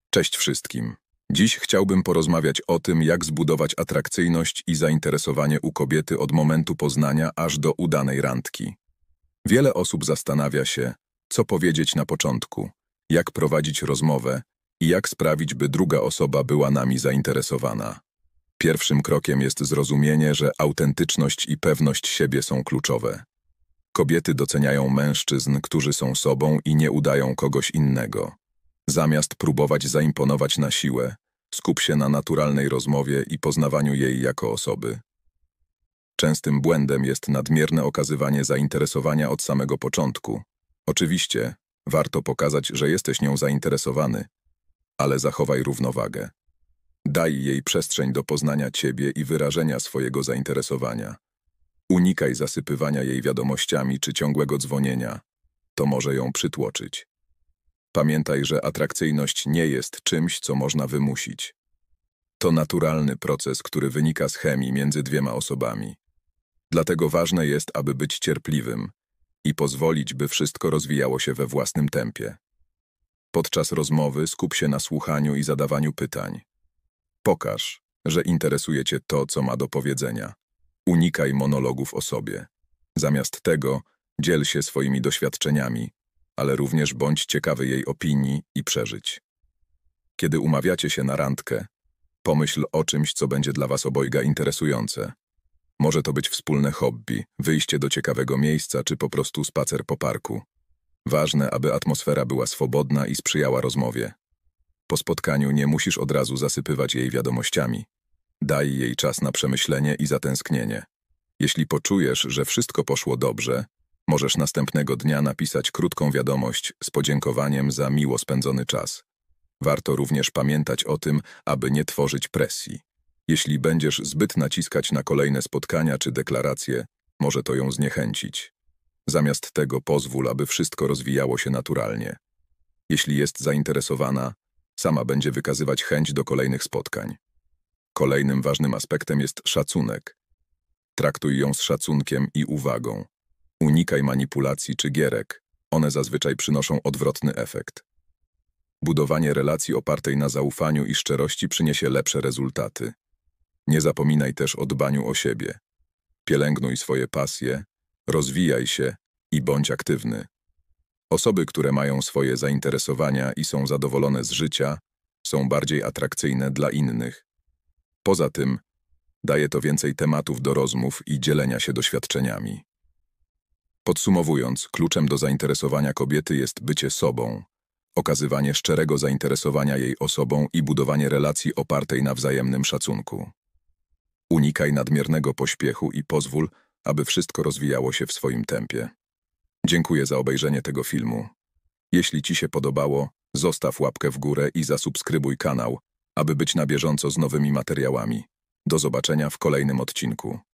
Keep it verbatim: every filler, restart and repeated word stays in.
Cześć wszystkim. Dziś chciałbym porozmawiać o tym, jak zbudować atrakcyjność i zainteresowanie u kobiety od momentu poznania aż do udanej randki. Wiele osób zastanawia się, co powiedzieć na początku, jak prowadzić rozmowę i jak sprawić, by druga osoba była nami zainteresowana. Pierwszym krokiem jest zrozumienie, że autentyczność i pewność siebie są kluczowe. Kobiety doceniają mężczyzn, którzy są sobą i nie udają kogoś innego. Zamiast próbować zaimponować na siłę, skup się na naturalnej rozmowie i poznawaniu jej jako osoby. Częstym błędem jest nadmierne okazywanie zainteresowania od samego początku. Oczywiście, warto pokazać, że jesteś nią zainteresowany, ale zachowaj równowagę. Daj jej przestrzeń do poznania ciebie i wyrażenia swojego zainteresowania. Unikaj zasypywania jej wiadomościami czy ciągłego dzwonienia. To może ją przytłoczyć. Pamiętaj, że atrakcyjność nie jest czymś, co można wymusić. To naturalny proces, który wynika z chemii między dwiema osobami. Dlatego ważne jest, aby być cierpliwym i pozwolić, by wszystko rozwijało się we własnym tempie. Podczas rozmowy skup się na słuchaniu i zadawaniu pytań. Pokaż, że interesuje cię to, co ma do powiedzenia. Unikaj monologów o sobie. Zamiast tego dziel się swoimi doświadczeniami, ale również bądź ciekawy jej opinii i przeżyć. Kiedy umawiacie się na randkę, pomyśl o czymś, co będzie dla was obojga interesujące. Może to być wspólne hobby, wyjście do ciekawego miejsca czy po prostu spacer po parku. Ważne, aby atmosfera była swobodna i sprzyjała rozmowie. Po spotkaniu nie musisz od razu zasypywać jej wiadomościami. Daj jej czas na przemyślenie i zatęsknienie. Jeśli poczujesz, że wszystko poszło dobrze, możesz następnego dnia napisać krótką wiadomość z podziękowaniem za miło spędzony czas. Warto również pamiętać o tym, aby nie tworzyć presji. Jeśli będziesz zbyt naciskać na kolejne spotkania czy deklaracje, może to ją zniechęcić. Zamiast tego pozwól, aby wszystko rozwijało się naturalnie. Jeśli jest zainteresowana, sama będzie wykazywać chęć do kolejnych spotkań. Kolejnym ważnym aspektem jest szacunek. Traktuj ją z szacunkiem i uwagą. Unikaj manipulacji czy gierek, one zazwyczaj przynoszą odwrotny efekt. Budowanie relacji opartej na zaufaniu i szczerości przyniesie lepsze rezultaty. Nie zapominaj też o dbaniu o siebie. Pielęgnuj swoje pasje, rozwijaj się i bądź aktywny. Osoby, które mają swoje zainteresowania i są zadowolone z życia, są bardziej atrakcyjne dla innych. Poza tym, daje to więcej tematów do rozmów i dzielenia się doświadczeniami. Podsumowując, kluczem do zainteresowania kobiety jest bycie sobą, okazywanie szczerego zainteresowania jej osobą i budowanie relacji opartej na wzajemnym szacunku. Unikaj nadmiernego pośpiechu i pozwól, aby wszystko rozwijało się w swoim tempie. Dziękuję za obejrzenie tego filmu. Jeśli ci się podobało, zostaw łapkę w górę i zasubskrybuj kanał, aby być na bieżąco z nowymi materiałami. Do zobaczenia w kolejnym odcinku.